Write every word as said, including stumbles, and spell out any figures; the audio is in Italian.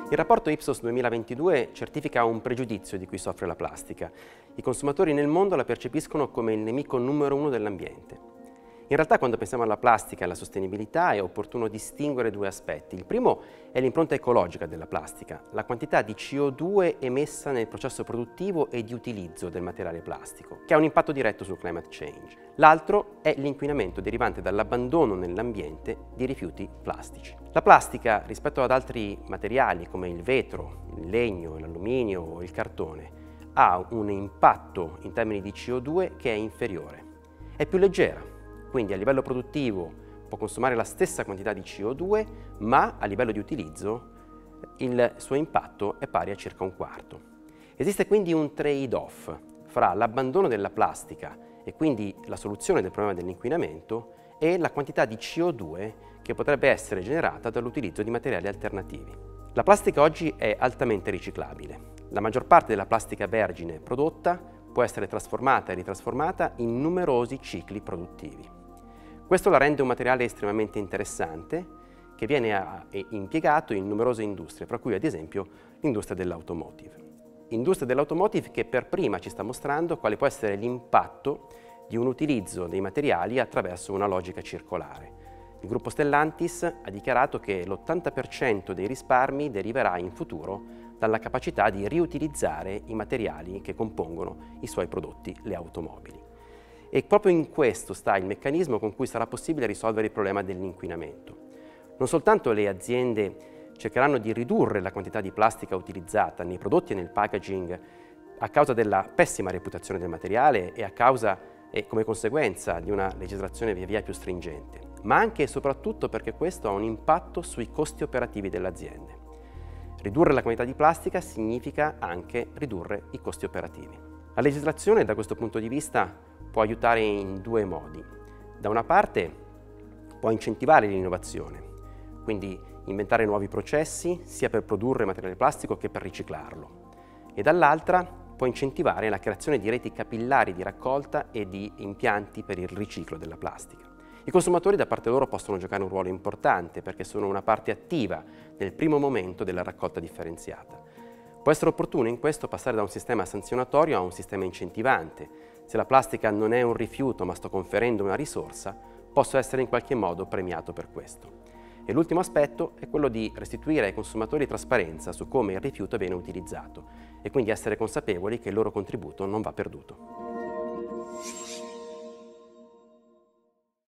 Il rapporto Ipsos duemilaventidue certifica un pregiudizio di cui soffre la plastica. I consumatori nel mondo la percepiscono come il nemico numero uno dell'ambiente. In realtà, quando pensiamo alla plastica e alla sostenibilità, è opportuno distinguere due aspetti. Il primo è l'impronta ecologica della plastica, la quantità di C O due emessa nel processo produttivo e di utilizzo del materiale plastico, che ha un impatto diretto sul climate change. L'altro è l'inquinamento derivante dall'abbandono nell'ambiente di rifiuti plastici. La plastica, rispetto ad altri materiali come il vetro, il legno, l'alluminio o il cartone, ha un impatto in termini di C O due che è inferiore. È più leggera. Quindi a livello produttivo può consumare la stessa quantità di C O due, ma a livello di utilizzo il suo impatto è pari a circa un quarto. Esiste quindi un trade-off fra l'abbandono della plastica e quindi la soluzione del problema dell'inquinamento e la quantità di C O due che potrebbe essere generata dall'utilizzo di materiali alternativi. La plastica oggi è altamente riciclabile. La maggior parte della plastica vergine prodotta può essere trasformata e ritrasformata in numerosi cicli produttivi. Questo la rende un materiale estremamente interessante che viene a, impiegato in numerose industrie, tra cui ad esempio l'industria dell'automotive. Industria dell'automotive che per prima ci sta mostrando quale può essere l'impatto di un utilizzo dei materiali attraverso una logica circolare. Il gruppo Stellantis ha dichiarato che l'ottanta per cento dei risparmi deriverà in futuro dalla capacità di riutilizzare i materiali che compongono i suoi prodotti, le automobili. E proprio in questo sta il meccanismo con cui sarà possibile risolvere il problema dell'inquinamento. Non soltanto le aziende cercheranno di ridurre la quantità di plastica utilizzata nei prodotti e nel packaging a causa della pessima reputazione del materiale e a causa e come conseguenza di una legislazione via via più stringente, ma anche e soprattutto perché questo ha un impatto sui costi operativi delle aziende. Ridurre la quantità di plastica significa anche ridurre i costi operativi. La legislazione da questo punto di vista può aiutare in due modi. Da una parte può incentivare l'innovazione, quindi inventare nuovi processi sia per produrre materiale plastico che per riciclarlo, e dall'altra può incentivare la creazione di reti capillari di raccolta e di impianti per il riciclo della plastica. I consumatori da parte loro possono giocare un ruolo importante perché sono una parte attiva nel primo momento della raccolta differenziata. Può essere opportuno in questo passare da un sistema sanzionatorio a un sistema incentivante. Se la plastica non è un rifiuto ma sto conferendo una risorsa, posso essere in qualche modo premiato per questo. E l'ultimo aspetto è quello di restituire ai consumatori trasparenza su come il rifiuto viene utilizzato e quindi essere consapevoli che il loro contributo non va perduto.